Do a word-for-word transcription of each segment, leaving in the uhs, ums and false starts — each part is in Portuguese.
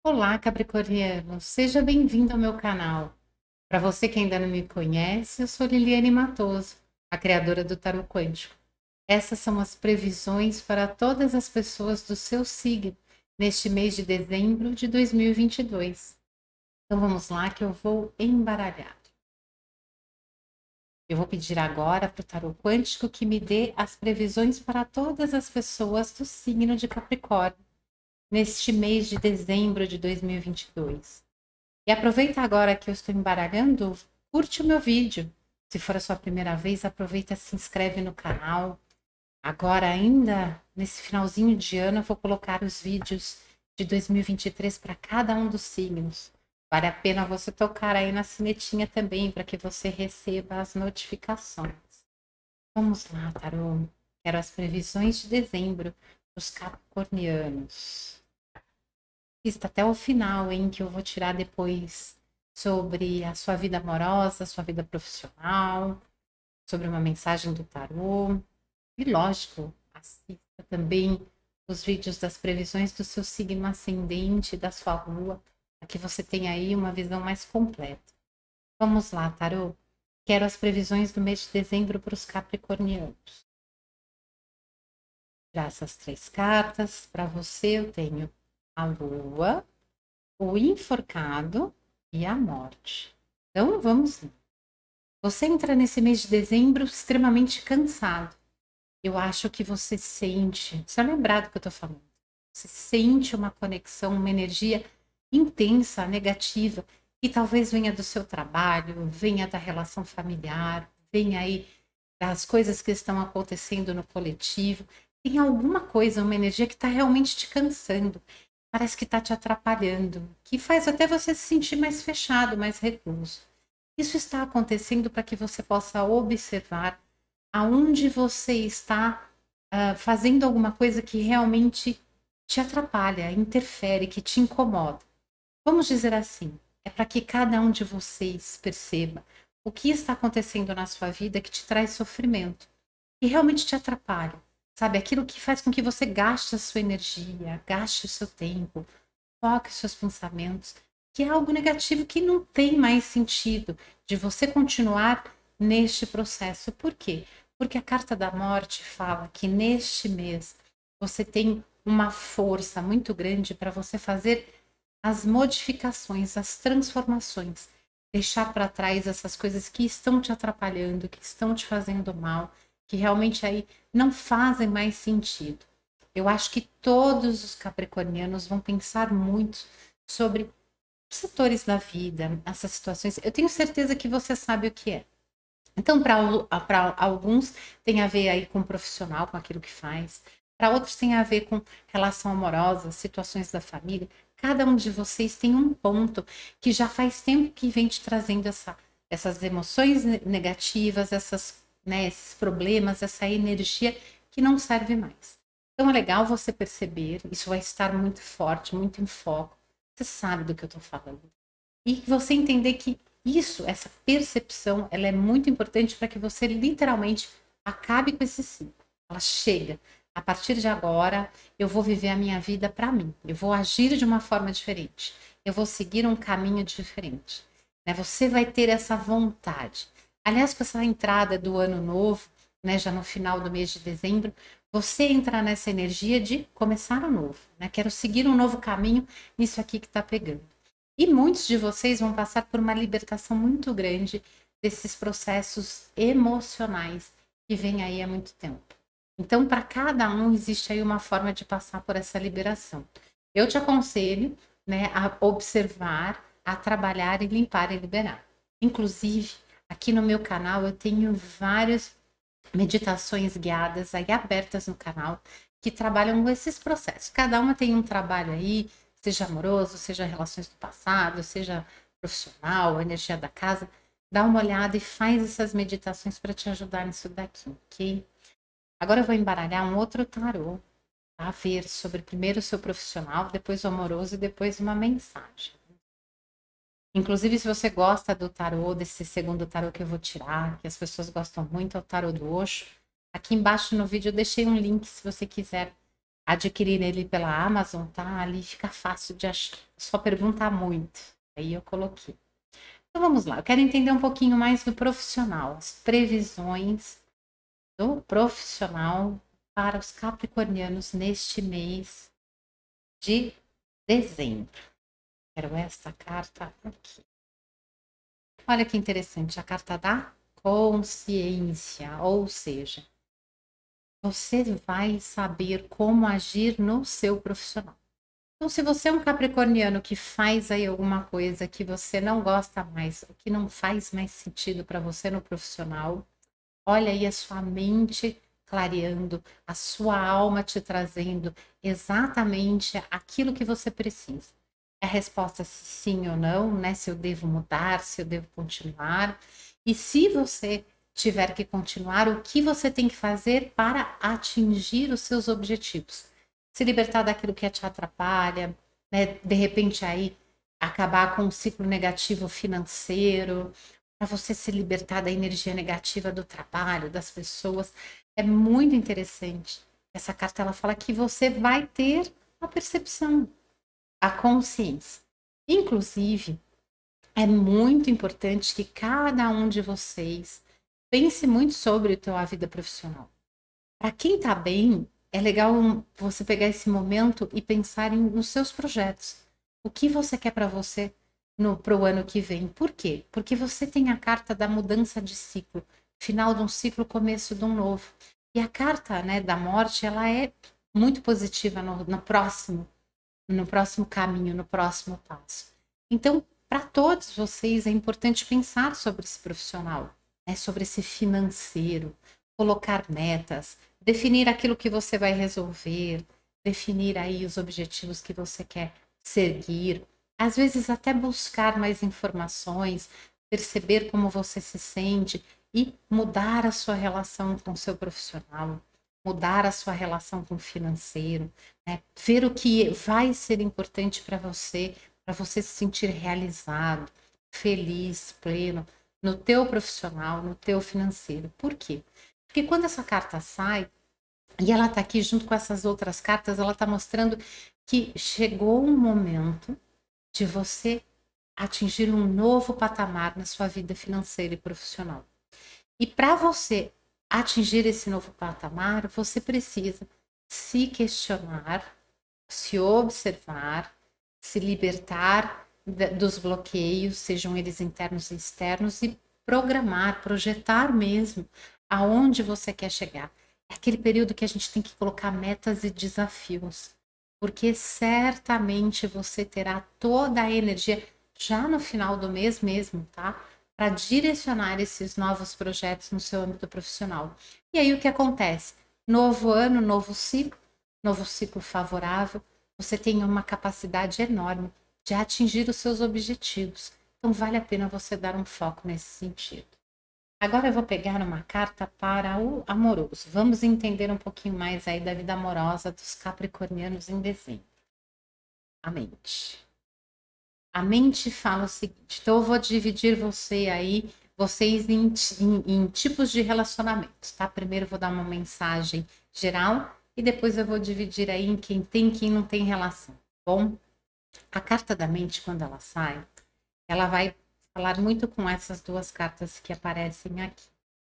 Olá, Capricorniano, seja bem-vindo ao meu canal. Para você que ainda não me conhece, eu sou Liliane Matoso, a criadora do Tarot Quântico. Essas são as previsões para todas as pessoas do seu signo neste mês de dezembro de dois mil e vinte e dois. Então vamos lá que eu vou embaralhar. Eu vou pedir agora para o Tarot Quântico que me dê as previsões para todas as pessoas do signo de Capricórnio neste mês de dezembro de dois mil e vinte e dois. E aproveita agora que eu estou embaralhando, curte o meu vídeo. Se for a sua primeira vez, aproveita e se inscreve no canal. Agora, ainda nesse finalzinho de ano, eu vou colocar os vídeos de dois mil e vinte e três para cada um dos signos. Vale a pena você tocar aí na sinetinha também, para que você receba as notificações. Vamos lá, Tarô. Quero as previsões de dezembro dos capricornianos. Assista até o final, hein, que eu vou tirar depois sobre a sua vida amorosa, sua vida profissional, sobre uma mensagem do tarô. E lógico, assista também os vídeos das previsões do seu signo ascendente, da sua lua, para que você tenha aí uma visão mais completa. Vamos lá, tarô. Quero as previsões do mês de dezembro para os capricornianos. Já essas três cartas, para você eu tenho a lua, o enforcado e a morte. Então, vamos lá. Você entra nesse mês de dezembro extremamente cansado. Eu acho que você sente, você é lembrado do que eu estou falando, você sente uma conexão, uma energia intensa, negativa, que talvez venha do seu trabalho, venha da relação familiar, venha aí das coisas que estão acontecendo no coletivo. Tem alguma coisa, uma energia que está realmente te cansando, parece que está te atrapalhando, que faz até você se sentir mais fechado, mais recluso. Isso está acontecendo para que você possa observar aonde você está uh, fazendo alguma coisa que realmente te atrapalha, interfere, que te incomoda. Vamos dizer assim, é para que cada um de vocês perceba o que está acontecendo na sua vida que te traz sofrimento, que realmente te atrapalha. Sabe, aquilo que faz com que você gaste a sua energia, gaste o seu tempo, foque os seus pensamentos, que é algo negativo que não tem mais sentido de você continuar neste processo. Por quê? Porque a carta da morte fala que neste mês você tem uma força muito grande para você fazer as modificações, as transformações, deixar para trás essas coisas que estão te atrapalhando, que estão te fazendo mal, que realmente aí não fazem mais sentido. Eu acho que todos os capricornianos vão pensar muito sobre setores da vida, essas situações. Eu tenho certeza que você sabe o que é. Então, para alguns tem a ver aí com o profissional, com aquilo que faz. Para outros tem a ver com relação amorosa, situações da família. Cada um de vocês tem um ponto que já faz tempo que vem te trazendo essa, essas emoções negativas, essas, né, esses problemas, essa energia que não serve mais. Então é legal você perceber, isso vai estar muito forte, muito em foco. Você sabe do que eu estou falando. E você entender que isso, essa percepção, ela é muito importante para que você literalmente acabe com esse ciclo. Ela chega. A partir de agora, eu vou viver a minha vida para mim. Eu vou agir de uma forma diferente. Eu vou seguir um caminho diferente. Né? Você vai ter essa vontade. Aliás, com essa entrada do ano novo, né, já no final do mês de dezembro, você entra nessa energia de começar o novo. Né? Quero seguir um novo caminho nisso aqui que está pegando. E muitos de vocês vão passar por uma libertação muito grande desses processos emocionais que vêm aí há muito tempo. Então, para cada um, existe aí uma forma de passar por essa liberação. Eu te aconselho, né, a observar, a trabalhar e limpar e liberar. Inclusive, aqui no meu canal, eu tenho várias meditações guiadas aí abertas no canal que trabalham com esses processos. Cada uma tem um trabalho aí, seja amoroso, seja relações do passado, seja profissional, energia da casa. Dá uma olhada e faz essas meditações para te ajudar nisso daqui, ok? Agora eu vou embaralhar um outro tarô, a ver sobre primeiro o seu profissional, depois o amoroso e depois uma mensagem. Inclusive, se você gosta do tarô, desse segundo tarô que eu vou tirar, que as pessoas gostam muito, é o tarô do Osho. Aqui embaixo no vídeo eu deixei um link se você quiser adquirir ele pela Amazon, tá? Ali fica fácil de achar, só perguntar muito. Aí eu coloquei. Então vamos lá, eu quero entender um pouquinho mais do profissional, as previsões do profissional para os capricornianos neste mês de dezembro. Quero esta carta aqui. Olha que interessante, a carta da consciência, ou seja, você vai saber como agir no seu profissional. Então, se você é um capricorniano que faz aí alguma coisa que você não gosta mais, que não faz mais sentido para você no profissional, olha aí a sua mente clareando, a sua alma te trazendo exatamente aquilo que você precisa. A resposta se sim ou não, né? Se eu devo mudar, se eu devo continuar. E se você tiver que continuar, o que você tem que fazer para atingir os seus objetivos? Se libertar daquilo que te atrapalha, né? De repente aí acabar com um ciclo negativo financeiro, para você se libertar da energia negativa do trabalho, das pessoas. É muito interessante. Essa carta ela fala que você vai ter a percepção, a consciência. Inclusive, é muito importante que cada um de vocês pense muito sobre a sua vida profissional. Para quem está bem, é legal você pegar esse momento e pensar em, nos seus projetos. O que você quer para você para o ano que vem. Por quê? Porque você tem a carta da mudança de ciclo, final de um ciclo, começo de um novo. E a carta, né, da morte, ela é muito positiva no, no próximo, no próximo caminho, no próximo passo. Então, para todos vocês é importante pensar sobre esse profissional, né, sobre esse financeiro, colocar metas, definir aquilo que você vai resolver, definir aí os objetivos que você quer seguir, às vezes até buscar mais informações, perceber como você se sente e mudar a sua relação com o seu profissional, mudar a sua relação com o financeiro, né? Ver o que vai ser importante para você, para você se sentir realizado, feliz, pleno, no teu profissional, no teu financeiro. Por quê? Porque quando essa carta sai, e ela está aqui junto com essas outras cartas, ela está mostrando que chegou um momento de você atingir um novo patamar na sua vida financeira e profissional. E para você atingir esse novo patamar, você precisa se questionar, se observar, se libertar dos bloqueios, sejam eles internos e externos, e programar, projetar mesmo aonde você quer chegar. É aquele período que a gente tem que colocar metas e desafios, porque certamente você terá toda a energia já no final do mês mesmo, tá? Para direcionar esses novos projetos no seu âmbito profissional. E aí o que acontece? Novo ano, novo ciclo, novo ciclo favorável, você tem uma capacidade enorme de atingir os seus objetivos. Então vale a pena você dar um foco nesse sentido. Agora eu vou pegar uma carta para o amoroso. Vamos entender um pouquinho mais aí da vida amorosa dos capricornianos em dezembro. A mente. A mente fala o seguinte, então eu vou dividir você aí, vocês em, em, em tipos de relacionamentos, tá? Primeiro eu vou dar uma mensagem geral e depois eu vou dividir aí em quem tem e quem não tem relação, bom? A carta da mente, quando ela sai, ela vai falar muito com essas duas cartas que aparecem aqui.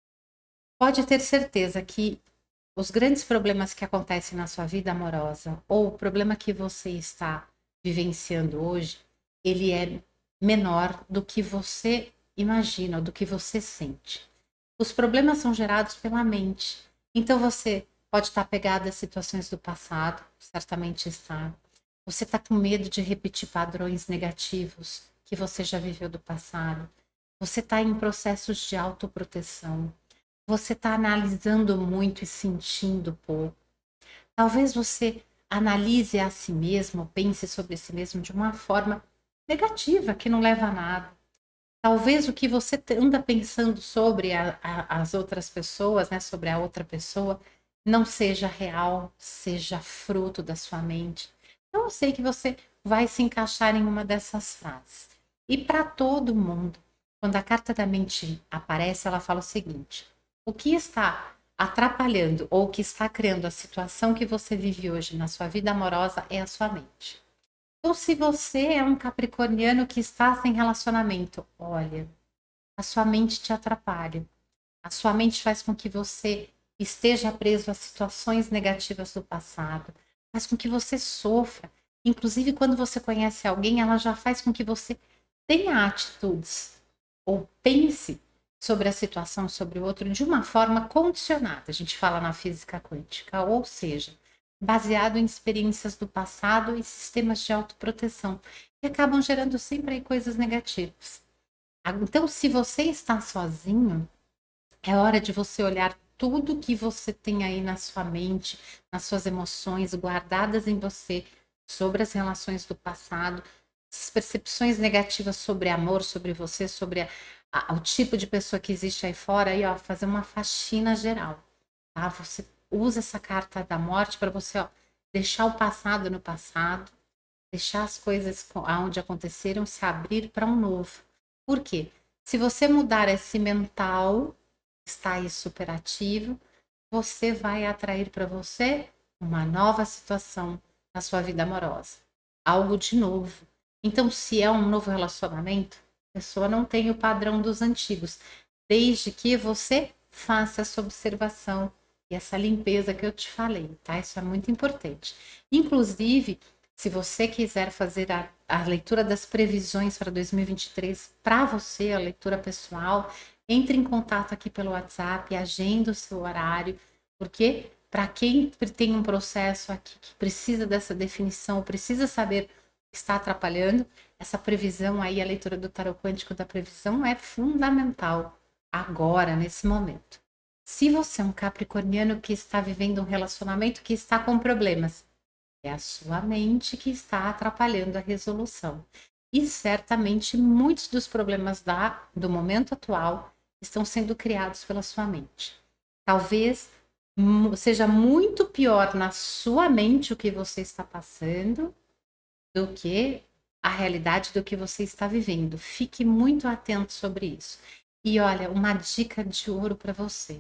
Pode ter certeza que os grandes problemas que acontecem na sua vida amorosa ou o problema que você está vivenciando hoje, ele é menor do que você imagina, do que você sente. Os problemas são gerados pela mente. Então você pode estar pegado a situações do passado, certamente está. Você está com medo de repetir padrões negativos que você já viveu do passado. Você está em processos de autoproteção. Você está analisando muito e sentindo pouco. Talvez você analise a si mesmo, pense sobre si mesmo de uma forma negativa, que não leva a nada. Talvez o que você anda pensando sobre a, a, as outras pessoas, né, sobre a outra pessoa, não seja real, seja fruto da sua mente. Então eu sei que você vai se encaixar em uma dessas frases. E para todo mundo, quando a carta da mente aparece, ela fala o seguinte: o que está atrapalhando ou que está criando a situação que você vive hoje na sua vida amorosa é a sua mente. Então, se você é um capricorniano que está sem relacionamento, olha, a sua mente te atrapalha. A sua mente faz com que você esteja preso a situações negativas do passado, faz com que você sofra. Inclusive, quando você conhece alguém, ela já faz com que você tenha atitudes ou pense sobre a situação, sobre o outro, de uma forma condicionada. A gente fala na física quântica, ou seja, baseado em experiências do passado e sistemas de autoproteção, que acabam gerando sempre aí coisas negativas. Então, se você está sozinho, é hora de você olhar tudo que você tem aí na sua mente, nas suas emoções, guardadas em você, sobre as relações do passado, essas percepções negativas sobre amor, sobre você, sobre a, a, o tipo de pessoa que existe aí fora, e ó, fazer uma faxina geral, tá? Você usa essa carta da morte para você, ó, deixar o passado no passado, deixar as coisas onde aconteceram se abrir para um novo. Por quê? Se você mudar esse mental, está aí superativo, você vai atrair para você uma nova situação na sua vida amorosa. Algo de novo. Então, se é um novo relacionamento, a pessoa não tem o padrão dos antigos, desde que você faça essa observação e essa limpeza que eu te falei, tá? Isso é muito importante. Inclusive, se você quiser fazer a, a leitura das previsões para dois mil e vinte e três para você, a leitura pessoal, entre em contato aqui pelo WhatsApp, agenda o seu horário, porque para quem tem um processo aqui que precisa dessa definição, precisa saber o que está atrapalhando, essa previsão aí, a leitura do tarot quântico da previsão é fundamental agora, nesse momento. Se você é um capricorniano que está vivendo um relacionamento que está com problemas, é a sua mente que está atrapalhando a resolução. E certamente muitos dos problemas da, do momento atual estão sendo criados pela sua mente. Talvez seja muito pior na sua mente o que você está passando do que a realidade do que você está vivendo. Fique muito atento sobre isso. E olha, uma dica de ouro para você.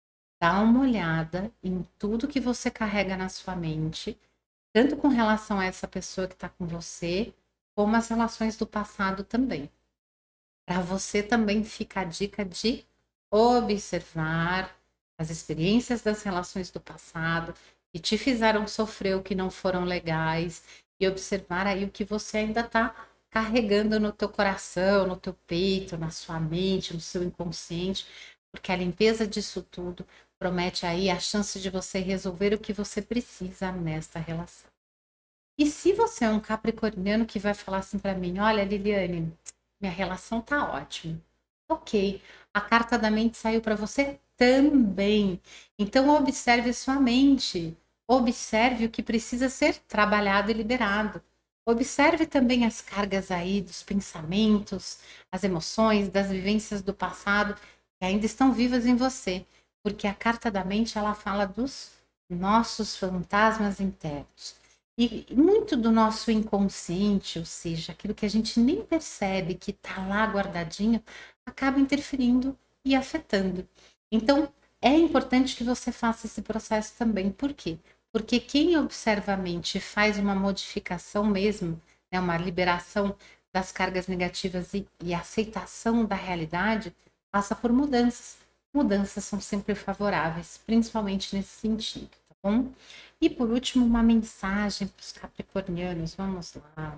Dá uma olhada em tudo que você carrega na sua mente, tanto com relação a essa pessoa que está com você, como as relações do passado também. Para você também fica a dica de observar as experiências das relações do passado que te fizeram sofrer o que não foram legais e observar aí o que você ainda está carregando no teu coração, no teu peito, na sua mente, no seu inconsciente, porque a limpeza disso tudo promete aí a chance de você resolver o que você precisa nesta relação. E se você é um capricorniano que vai falar assim para mim, olha, Liliane, minha relação tá ótima. Ok, a carta da mente saiu para você também. Então observe a sua mente. Observe o que precisa ser trabalhado e liberado. Observe também as cargas aí dos pensamentos, as emoções, das vivências do passado que ainda estão vivas em você. Porque a carta da mente, ela fala dos nossos fantasmas internos. E muito do nosso inconsciente, ou seja, aquilo que a gente nem percebe que está lá guardadinho, acaba interferindo e afetando. Então, é importante que você faça esse processo também. Por quê? Porque quem observa a mente faz uma modificação mesmo, né, uma liberação das cargas negativas e, e aceitação da realidade, passa por mudanças. Mudanças são sempre favoráveis, principalmente nesse sentido, tá bom? E por último, uma mensagem para os capricornianos. Vamos lá.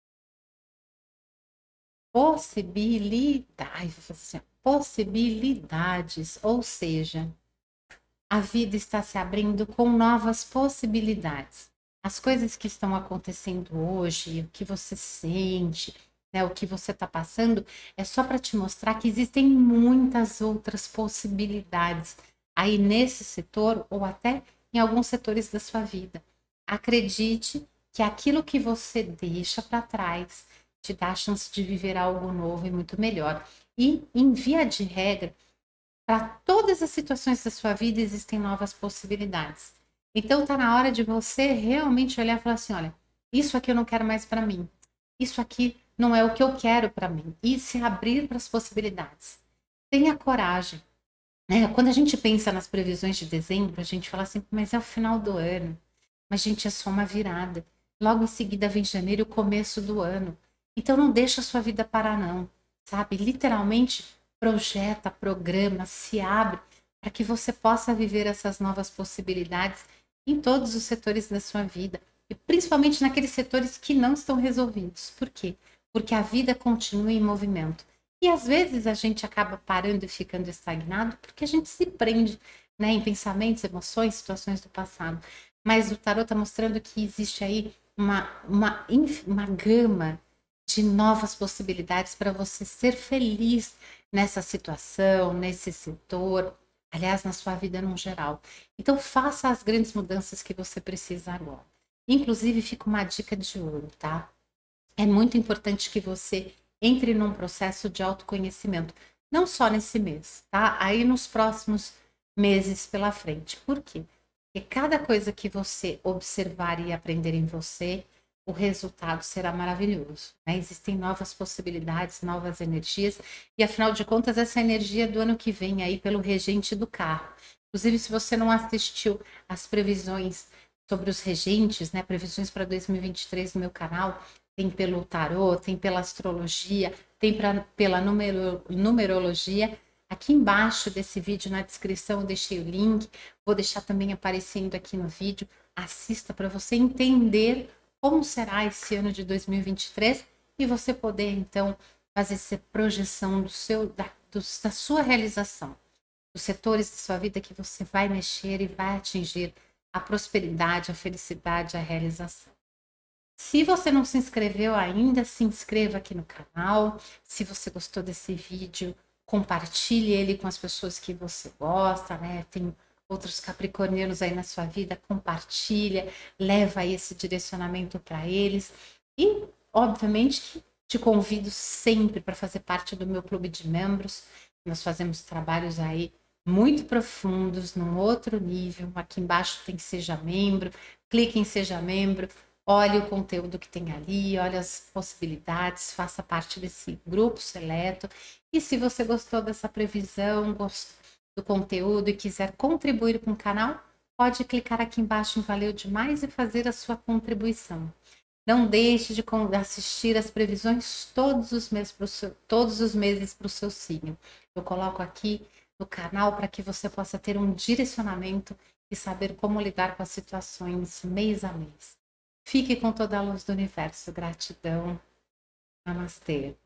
Possibilidades, assim, possibilidades, ou seja, a vida está se abrindo com novas possibilidades. As coisas que estão acontecendo hoje, o que você sente, né, o que você está passando, é só para te mostrar que existem muitas outras possibilidades aí nesse setor ou até em alguns setores da sua vida. Acredite que aquilo que você deixa para trás te dá a chance de viver algo novo e muito melhor. E, em via de regra, para todas as situações da sua vida existem novas possibilidades. Então, está na hora de você realmente olhar e falar assim, olha, isso aqui eu não quero mais para mim. Isso aqui não é o que eu quero para mim. E se abrir para as possibilidades. Tenha coragem. É, quando a gente pensa nas previsões de dezembro, a gente fala assim, mas é o final do ano. Mas, gente, é só uma virada. Logo em seguida vem janeiro, o começo do ano. Então não deixa a sua vida parar, não. Sabe? Literalmente projeta, programa, se abre para que você possa viver essas novas possibilidades em todos os setores da sua vida. E principalmente naqueles setores que não estão resolvidos. Por quê? Porque a vida continua em movimento. E às vezes a gente acaba parando e ficando estagnado porque a gente se prende, né, em pensamentos, emoções, situações do passado. Mas o tarot está mostrando que existe aí uma, uma, uma gama de novas possibilidades para você ser feliz nessa situação, nesse setor, aliás, na sua vida no geral. Então, faça as grandes mudanças que você precisa agora. Inclusive, fica uma dica de ouro, tá? É muito importante que você entre num processo de autoconhecimento, não só nesse mês, tá? Aí nos próximos meses pela frente. Por quê? Porque cada coisa que você observar e aprender em você, o resultado será maravilhoso, né? Existem novas possibilidades, novas energias, e afinal de contas, essa energia do ano que vem aí pelo regente do carro. Inclusive, se você não assistiu às previsões sobre os regentes, né? Previsões para dois mil e vinte e três no meu canal, tem pelo tarô, tem pela astrologia, tem pra, pela numero, numerologia. Aqui embaixo desse vídeo, na descrição, eu deixei o link. Vou deixar também aparecendo aqui no vídeo. Assista para você entender como será esse ano de dois mil e vinte e três e você poder, então, fazer essa projeção do seu, da, do, da sua realização, dos setores da sua vida que você vai mexer e vai atingir a prosperidade, a felicidade, a realização. Se você não se inscreveu ainda, se inscreva aqui no canal. Se você gostou desse vídeo, compartilhe ele com as pessoas que você gosta, né? Tem outros capricornianos aí na sua vida, compartilha, leva aí esse direcionamento para eles. E, obviamente, que te convido sempre para fazer parte do meu clube de membros. Nós fazemos trabalhos aí muito profundos, num outro nível. Aqui embaixo tem Seja Membro, clique em Seja Membro. Olhe o conteúdo que tem ali, olhe as possibilidades, faça parte desse grupo seleto. E se você gostou dessa previsão, gostou do conteúdo e quiser contribuir com o canal, pode clicar aqui embaixo em Valeu Demais e fazer a sua contribuição. Não deixe de assistir as previsões todos os meses para o seu, todos os meses para o seu signo. Eu coloco aqui no canal para que você possa ter um direcionamento e saber como lidar com as situações mês a mês. Fique com toda a luz do universo. Gratidão. Namastê.